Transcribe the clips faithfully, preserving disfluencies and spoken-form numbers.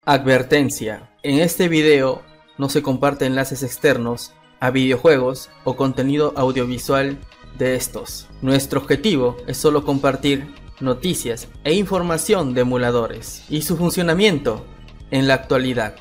Advertencia: en este video no se comparten enlaces externos a videojuegos o contenido audiovisual de estos. Nuestro objetivo es solo compartir noticias e información de emuladores y su funcionamiento en la actualidad.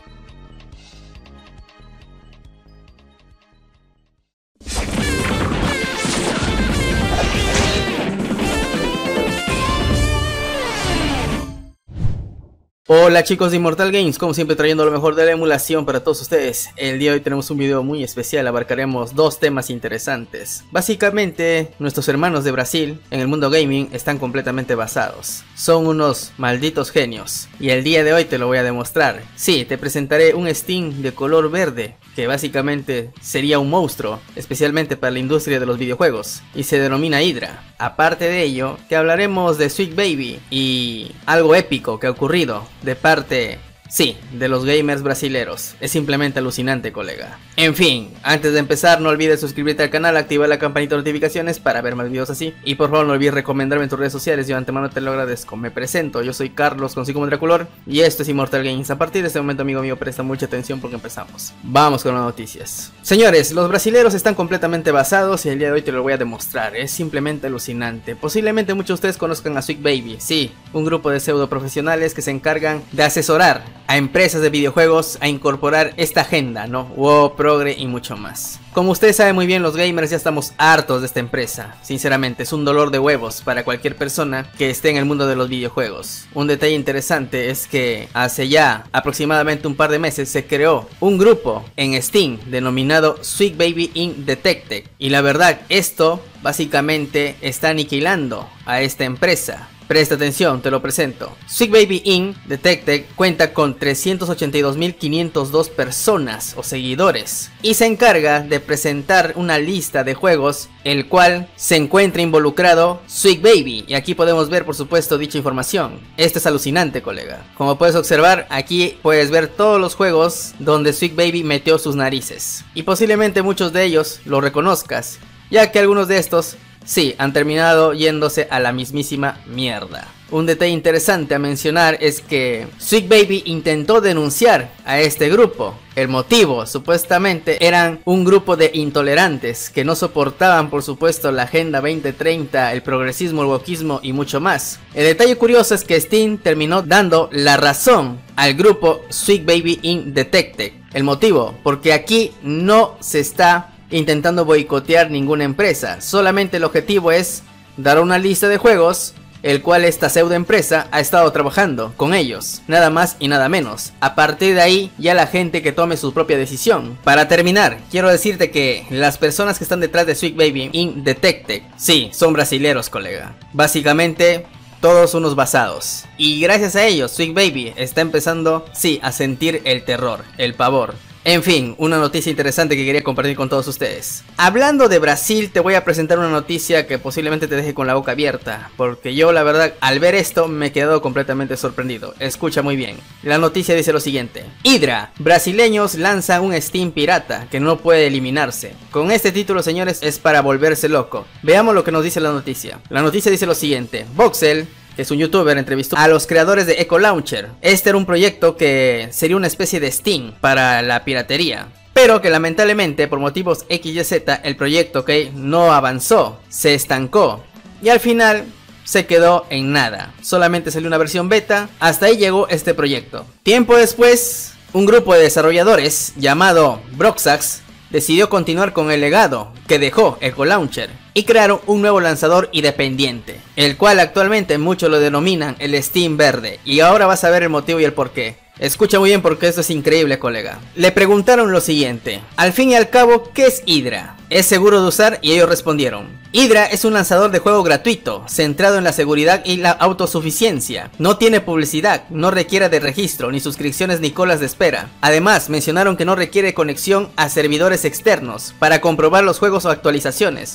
Hola chicos de Immortal Games, como siempre trayendo lo mejor de la emulación para todos ustedes. El día de hoy tenemos un video muy especial, abarcaremos dos temas interesantes. Básicamente, nuestros hermanos de Brasil en el mundo gaming están completamente basados. Son unos malditos genios. Y el día de hoy te lo voy a demostrar. Sí, te presentaré un Steam de color verde, que básicamente sería un monstruo, especialmente para la industria de los videojuegos, y se denomina Hydra. Aparte de ello, te hablaremos de Sweet Baby y algo épico que ha ocurrido de parte, sí, de los gamers brasileros. Es simplemente alucinante, colega. En fin, antes de empezar, no olvides suscribirte al canal, activar la campanita de notificaciones para ver más videos así. Y por favor no olvides recomendarme en tus redes sociales, yo de antemano te lo agradezco. Me presento, yo soy Carlos, conocido como Draculor, y esto es Immortal Games. A partir de este momento, amigo mío, presta mucha atención porque empezamos. Vamos con las noticias. Señores, los brasileros están completamente basados y el día de hoy te lo voy a demostrar. Es simplemente alucinante. Posiblemente muchos de ustedes conozcan a Sweet Baby, sí, un grupo de pseudo profesionales que se encargan de asesorar a empresas de videojuegos a incorporar esta agenda, ¿no? WoW, Progre y mucho más. Como ustedes saben muy bien, los gamers ya estamos hartos de esta empresa. Sinceramente, es un dolor de huevos para cualquier persona que esté en el mundo de los videojuegos. Un detalle interesante es que hace ya aproximadamente un par de meses se creó un grupo en Steam denominado Sweet Baby Incorporated. Y la verdad, esto básicamente está aniquilando a esta empresa. Presta atención, te lo presento. Sweet Baby Incorporated cuenta con trescientos ochenta y dos mil quinientas dos personas o seguidores y se encarga de presentar una lista de juegos el cual se encuentra involucrado Sweet Baby, y aquí podemos ver por supuesto dicha información. Esto es alucinante, colega. Como puedes observar, aquí puedes ver todos los juegos donde Sweet Baby metió sus narices y posiblemente muchos de ellos lo reconozcas, ya que algunos de estos sí, han terminado yéndose a la mismísima mierda. Un detalle interesante a mencionar es que Sweet Baby intentó denunciar a este grupo. El motivo, supuestamente, eran un grupo de intolerantes que no soportaban, por supuesto, la Agenda veinte treinta, el progresismo, el wokismo y mucho más. El detalle curioso es que Steam terminó dando la razón al grupo Sweet Baby Incorporated. El motivo, porque aquí no se está intentando boicotear ninguna empresa, solamente el objetivo es dar una lista de juegos el cual esta pseudo empresa ha estado trabajando con ellos, nada más y nada menos. A partir de ahí ya la gente que tome su propia decisión. Para terminar, quiero decirte que las personas que están detrás de Sweet Baby Incorporated, sí, son brasileros, colega. Básicamente todos unos basados, y gracias a ellos Sweet Baby está empezando, sí, a sentir el terror, el pavor. En fin, una noticia interesante que quería compartir con todos ustedes. Hablando de Brasil, te voy a presentar una noticia que posiblemente te deje con la boca abierta, porque yo la verdad al ver esto me he quedado completamente sorprendido. Escucha muy bien. La noticia dice lo siguiente: Hydra, brasileños lanzan un Steam pirata que no puede eliminarse. Con este título, señores, es para volverse loco. Veamos lo que nos dice la noticia. La noticia dice lo siguiente: Voxel, que es un youtuber, entrevistó a los creadores de Echo Launcher. Este era un proyecto que sería una especie de Steam para la piratería, pero que lamentablemente por motivos equis y zeta el proyecto que no avanzó, se estancó y al final se quedó en nada. Solamente salió una versión beta, hasta ahí llegó este proyecto. Tiempo después, un grupo de desarrolladores llamado Broxax decidió continuar con el legado que dejó Echo Launcher y crearon un nuevo lanzador independiente, el cual actualmente muchos lo denominan el Steam verde, y ahora vas a ver el motivo y el porqué. Escucha muy bien porque esto es increíble, colega. Le preguntaron lo siguiente: al fin y al cabo, ¿qué es Hydra? ¿Es seguro de usar? Y ellos respondieron: Hydra es un lanzador de juego gratuito, centrado en la seguridad y la autosuficiencia. No tiene publicidad, no requiere de registro, ni suscripciones ni colas de espera. Además, mencionaron que no requiere conexión a servidores externos para comprobar los juegos o actualizaciones, por lo que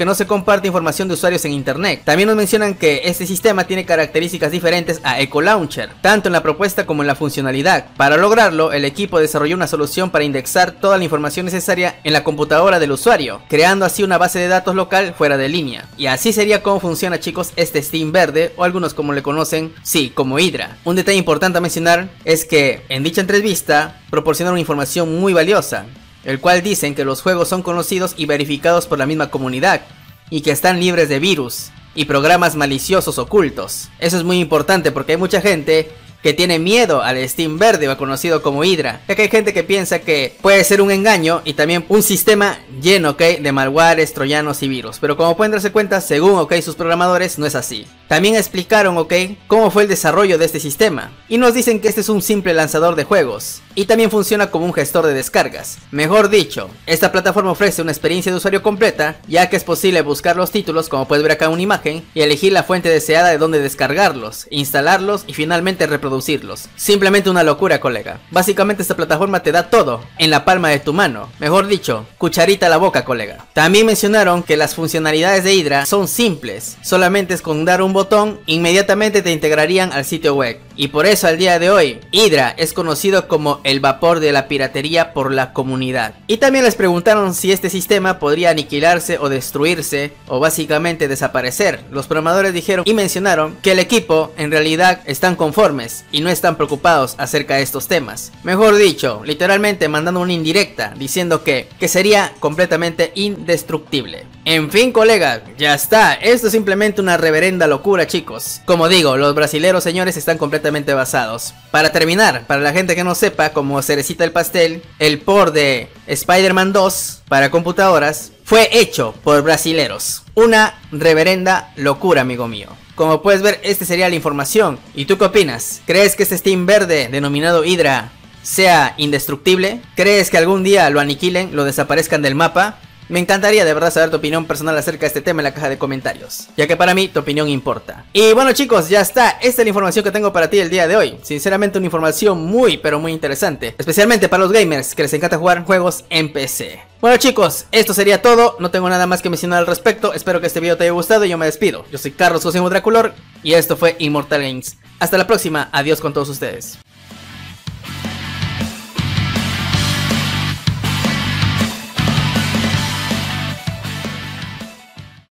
que no se comparte información de usuarios en internet. También nos mencionan que este sistema tiene características diferentes a Echo Launcher, tanto en la propuesta como en la funcionalidad. Para lograrlo, el equipo desarrolló una solución para indexar toda la información necesaria en la computadora del usuario, creando así una base de datos local fuera de línea. Y así sería como funciona, chicos, este Steam verde, o algunos como le conocen, sí, como Hydra. Un detalle importante a mencionar es que en dicha entrevista proporcionaron información muy valiosa, el cual dicen que los juegos son conocidos y verificados por la misma comunidad, y que están libres de virus y programas maliciosos ocultos. Eso es muy importante porque hay mucha gente que tiene miedo al Steam verde, o conocido como Hydra, ya que hay gente que piensa que puede ser un engaño y también un sistema lleno, ok, de malwares, troyanos y virus. Pero como pueden darse cuenta, según, ok, sus programadores, no es así. También explicaron, ok, cómo fue el desarrollo de este sistema, y nos dicen que este es un simple lanzador de juegos, y también funciona como un gestor de descargas. Mejor dicho, esta plataforma ofrece una experiencia de usuario completa, ya que es posible buscar los títulos, como puedes ver acá en una imagen, y elegir la fuente deseada de donde descargarlos, instalarlos y finalmente reproducirlos. Simplemente una locura, colega. Básicamente esta plataforma te da todo en la palma de tu mano. Mejor dicho, cucharita a la boca, colega. También mencionaron que las funcionalidades de Hydra son simples. Solamente es con dar un botón, inmediatamente te integrarían al sitio web. Y por eso al día de hoy, Hydra es conocido como el vapor de la piratería por la comunidad. Y también les preguntaron si este sistema podría aniquilarse o destruirse, o básicamente desaparecer. Los programadores dijeron y mencionaron que el equipo en realidad están conformes y no están preocupados acerca de estos temas. Mejor dicho, literalmente mandando una indirecta diciendo que, que sería completamente indestructible. En fin, colega, ya está. Esto es simplemente una reverenda locura, chicos. Como digo, los brasileros, señores, están completamente basados. Para terminar, para la gente que no sepa, como cerecita del pastel, el port de Spider-Man dos para computadoras fue hecho por brasileros. Una reverenda locura, amigo mío. Como puedes ver, esta sería la información. ¿Y tú qué opinas? ¿Crees que este Steam verde denominado Hydra sea indestructible? ¿Crees que algún día lo aniquilen, lo desaparezcan del mapa? Me encantaría de verdad saber tu opinión personal acerca de este tema en la caja de comentarios, ya que para mí tu opinión importa. Y bueno, chicos, ya está. Esta es la información que tengo para ti el día de hoy. Sinceramente una información muy pero muy interesante, especialmente para los gamers que les encanta jugar juegos en P C. Bueno, chicos, esto sería todo. No tengo nada más que mencionar al respecto. Espero que este video te haya gustado y yo me despido. Yo soy Carlos Cosimo Draculor y esto fue Immortal Games. Hasta la próxima. Adiós con todos ustedes.